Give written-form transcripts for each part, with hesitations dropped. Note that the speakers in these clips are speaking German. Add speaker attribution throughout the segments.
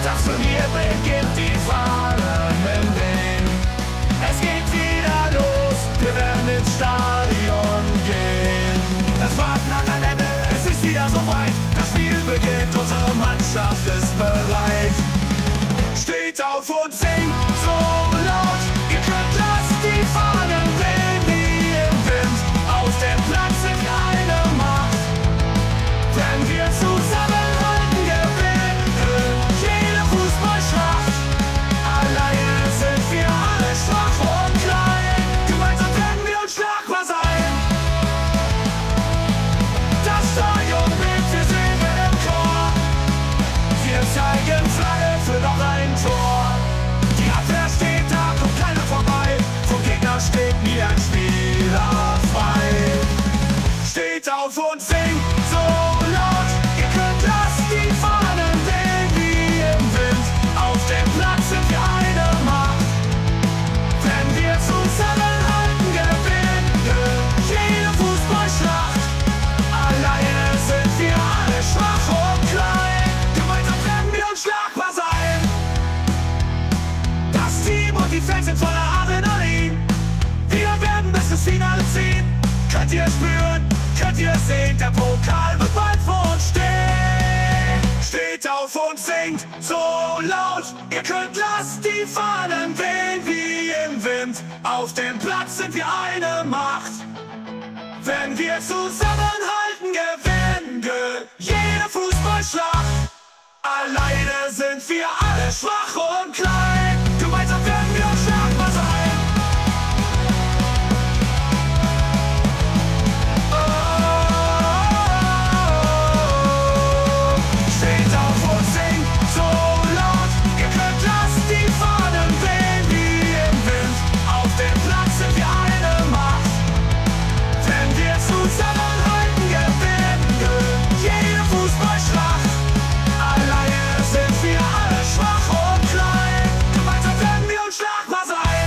Speaker 1: Das Turnier beginnt, die Fahnen wehen. Es geht wieder los, wir werden ins Stadion gehen. Das Warten an ein Ende, es ist wieder soweit. Das Spiel beginnt, unsere Mannschaft ist bereit. Steht auf und singt so laut, ihr könnt, lasst die Fahnen wehen wie im Wind. Auf dem Platz sind wir eine Macht, wenn wir zusammenhalten, gewinnen jede Fußballschlacht. Alleine sind wir alle schwach und klein, gemeinsam werden wir unschlagbar sein. Das Stadion bebt, wir singen im Chor, wir zeigen Flagge für noch ein Tor. Die Abwehr steht da, kommt keiner vorbei, vom Gegner steht nie ein Spieler frei. Steht auf und singt so laut, ihr könnt, lasst die Fahnen wehen wie im Wind. Auf dem Platz sind wir eine Macht, wenn wir zusammenhalten, gewinnen jede Fußballschlacht. Alleine sind wir alle schwach und klein, gemeinsam werden wir unschlagbar sein. Das Team und die Fans sind voller Adrenalin, wir werden bis ins Finale ziehen. Könnt ihr spüren, könnt ihr sehen, der Pokal wird bald vor uns stehen. Steht auf und singt so laut, ihr könnt, lasst die Fahnen wehen wie im Wind. Auf dem Platz sind wir eine Macht, wenn wir zusammenhalten, gewinnen jede Fußballschlacht. Alleine sind wir alle schwach und klein, gemeinsam werden wir unschlagbar sein. Steht auf und singt so laut, ihr könnt, lasst die Fahnen wehen wie im Wind. Auf dem Platz sind wir eine Macht, wenn wir zusammenhalten, gewinnen jede Fußballschlacht. Alleine sind wir alle schwach und klein, gemeinsam werden wir unschlagbar sein.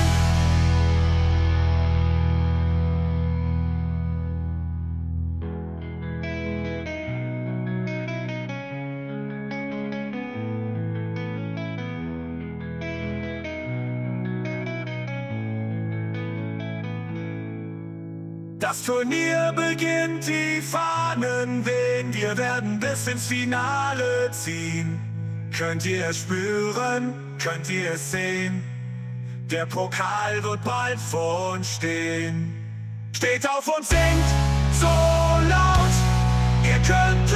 Speaker 1: Das Turnier beginnt, die Fahnen wehen, wir werden bis ins Finale ziehen. Könnt ihr es spüren, könnt ihr es sehen, der Pokal wird bald vor uns stehen. Steht auf und singt so laut, ihr könnt,